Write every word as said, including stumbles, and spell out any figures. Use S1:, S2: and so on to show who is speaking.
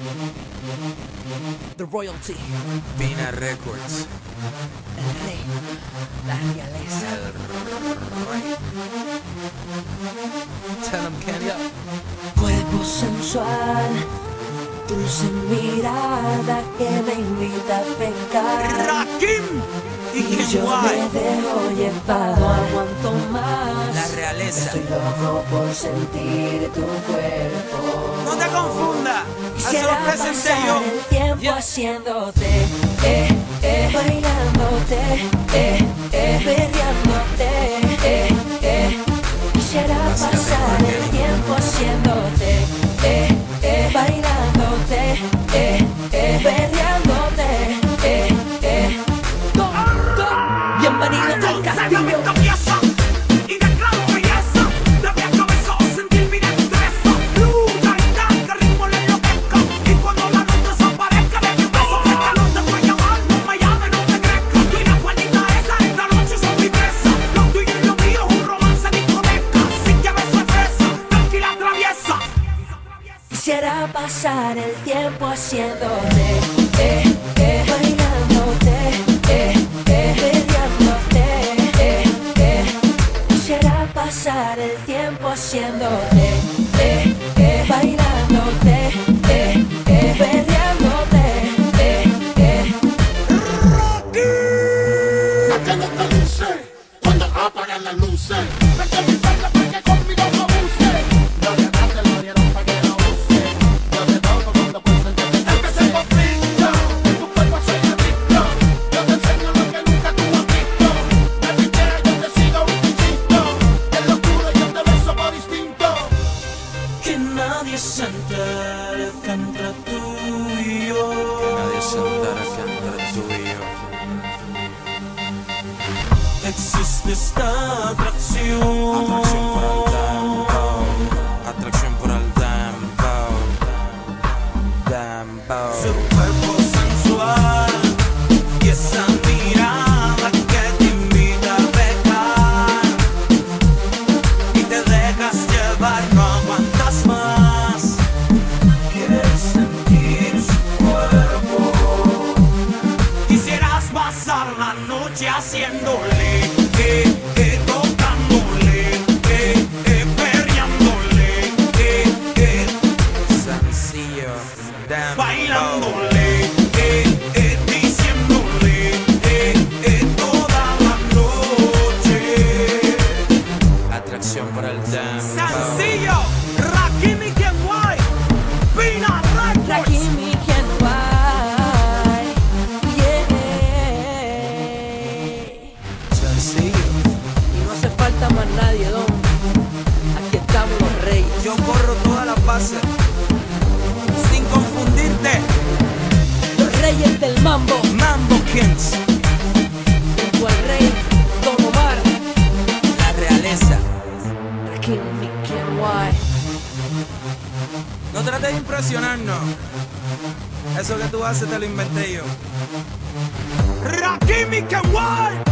S1: The Royalty,
S2: Pina Records,
S1: el rey, la realeza.
S2: el rey. Tell them, Kenya.
S1: Cuerpo sensual, dulce mirada que me invita a pecar.
S2: Rakim y
S1: Y yo me
S2: Kenway,
S1: dejo llevar, no aguanto más.
S2: la realeza.
S1: Estoy loco por sentir tu cuerpo.
S2: No te confundas, a eso
S1: Quisiera
S2: lo presenté
S1: pasar
S2: yo.
S1: el tiempo
S2: Yeah.
S1: haciéndote, eh, eh, bailándote, eh, eh, perreándote, eh, eh. Quisiera pasar el tiempo haciéndote, eh, eh, bailándote, eh, eh, perreándote, eh, eh. Go, go. Bienvenido al castillo.
S3: Y declaro belleza, de pie a cabeza o sentir mi destreza. Luz, claridad, que ritmo le enloquezca. Y cuando la luz desaparezca de mi beso, el calor te puede llamar, no me llame, no te crezca. Tú y la cuernita esa, esta noche son mi presa. Lo tuyo y lo mío es un romance discoteca. Sin que beso de fresa, tranquila traviesa.
S1: Quisiera pasar el tiempo haciéndote, eh, eh, bailándote, eh, eh, perreándote, eh, eh. Quisiera pasar el tiempo haciéndote, eh, eh, bailándote, eh, eh, perreándote, eh, eh.
S4: La que no te luce cuando apagan las luces. Vete a mi casa porque conmigo no abuse. Lo que atrás te lo dieron para que lo use. Yo te toco cuando pienso en que te empecé el conflicto. En tu cuerpo soy adicto. Yo te enseño lo que nunca tú has visto. Me pichea, yo te sigo un insisto. En lo oscuro yo te beso por instinto.
S3: Que nadie se entere que entre tú y yo
S2: Nadie se entera que entre tú y yo
S3: existe esta atracción.
S2: Atracción por el dembow, atracción por el dembow,
S3: Su
S2: dembow.
S3: cuerpo sensual y esa mirada que te invita a pecar y te dejas llevar, no aguantas más. Quieres sentir su cuerpo. Quisieras pasar la noche haciéndole, eh, eh, tocándole, eh, eh, perreándole, eh, eh.
S2: Sencillo, dembow.
S3: Bailándole, eh, eh, diciéndole, eh, eh, toda la noche.
S2: Atracción por el dembow.
S3: Sencillo, Rakim y Kenway, Pina Records.
S1: Rakim y Kenway, yeah.
S2: Sencillo.
S1: Y no hace falta más nadie, don. Aquí estamos los reyes.
S2: Yo corro todas las bases sin confundirte.
S1: Los reyes del mambo,
S2: Mambo Kings,
S1: junto al rey Don Omar,
S2: la realeza.
S1: Rakim y Kenway.
S2: No trates de impresionarnos. Eso que tú haces te lo inventé yo.
S3: Rakim y Kenway.